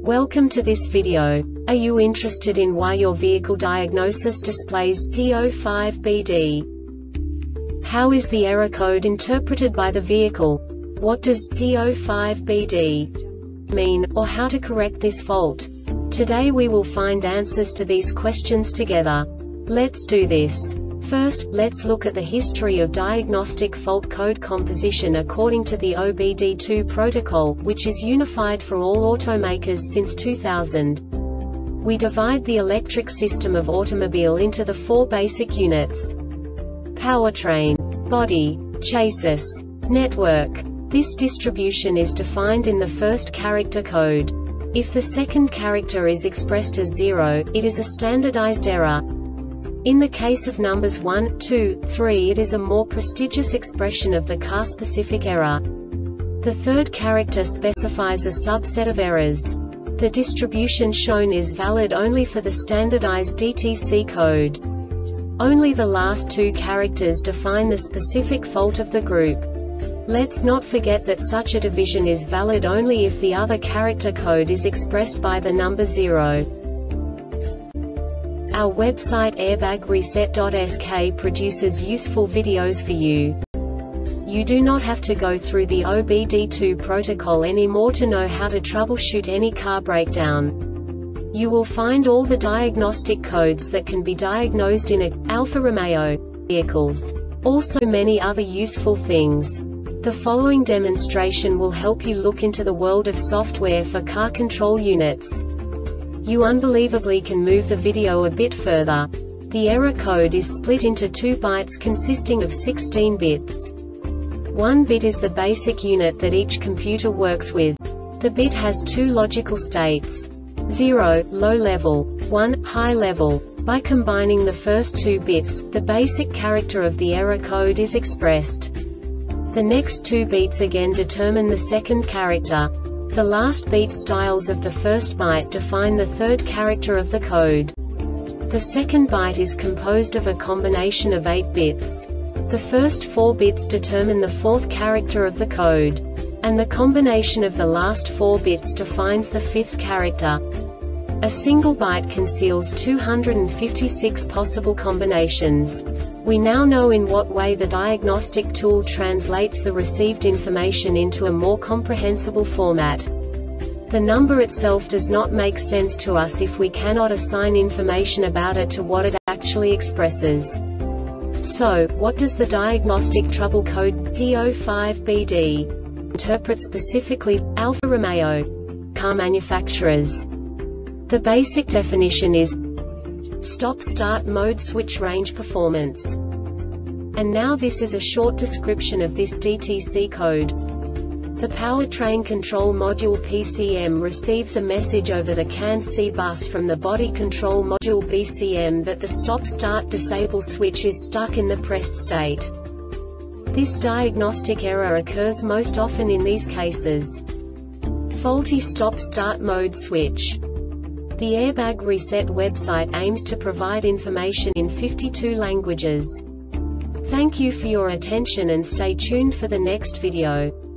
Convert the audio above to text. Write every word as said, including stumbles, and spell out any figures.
Welcome to this video. Are you interested in why your vehicle diagnosis displays P zero five B D? How is the error code interpreted by the vehicle? What does P zero five B D mean, or how to correct this fault? Today we will find answers to these questions together. Let's do this. First, let's look at the history of diagnostic fault code composition according to the O B D two protocol, which is unified for all automakers since two thousand. We divide the electric system of automobile into the four basic units: powertrain, body, chassis, network. This distribution is defined in the first character code. If the second character is expressed as zero, it is a standardized error. In the case of numbers one, two, three, it is a more prestigious expression of the car-specific error. The third character specifies a subset of errors. The distribution shown is valid only for the standardized D T C code. Only the last two characters define the specific fault of the group. Let's not forget that such a division is valid only if the other character code is expressed by the number zero. Our website airbag reset dot S K produces useful videos for you. You do not have to go through the O B D two protocol anymore to know how to troubleshoot any car breakdown. You will find all the diagnostic codes that can be diagnosed in a Alfa Romeo vehicles. Also many other useful things. The following demonstration will help you look into the world of software for car control units. You unbelievably can move the video a bit further. The error code is split into two bytes consisting of sixteen bits. One bit is the basic unit that each computer works with. The bit has two logical states: zero, low level, one, high level. By combining the first two bits, the basic character of the error code is expressed. The next two bits again determine the second character. The last beat styles of the first byte define the third character of the code. The second byte is composed of a combination of eight bits. The first four bits determine the fourth character of the code. And the combination of the last four bits defines the fifth character. A single byte conceals two hundred fifty-six possible combinations. We now know in what way the diagnostic tool translates the received information into a more comprehensible format. The number itself does not make sense to us if we cannot assign information about it to what it actually expresses. So, what does the diagnostic trouble code P zero five B D interpret specifically for Alfa Romeo car manufacturers? The basic definition is stop-start mode switch range performance. And now this is a short description of this D T C code. The powertrain control module P C M receives a message over the C A N C bus from the body control module B C M that the stop-start disable switch is stuck in the pressed state. This diagnostic error occurs most often in these cases: faulty stop-start mode switch. The Airbag Reset website aims to provide information in fifty-two languages. Thank you for your attention and stay tuned for the next video.